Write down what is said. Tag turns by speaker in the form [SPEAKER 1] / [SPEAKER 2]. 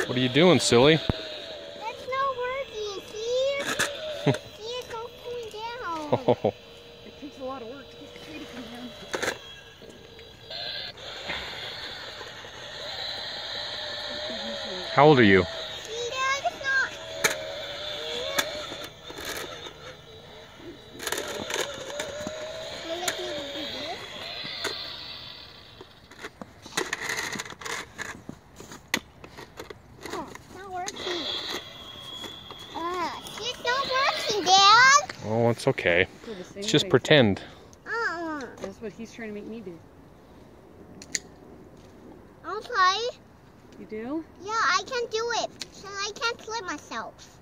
[SPEAKER 1] What are you doing, silly?
[SPEAKER 2] That's not working. See? See, it's all going down.
[SPEAKER 1] Oh,
[SPEAKER 3] It takes a lot of work to get the tree to come down.
[SPEAKER 1] how old are you?
[SPEAKER 2] See, Dad, it's not. Will let me do this? Oh, it's not working. See, it's not working, Dad.
[SPEAKER 1] Oh, it's okay.
[SPEAKER 3] Go the same
[SPEAKER 1] It's just
[SPEAKER 3] way.
[SPEAKER 1] pretend.
[SPEAKER 3] That's what he's trying to make me do.
[SPEAKER 2] I'll try.
[SPEAKER 3] You do?
[SPEAKER 2] Yeah, I can do it. So I can't slip myself.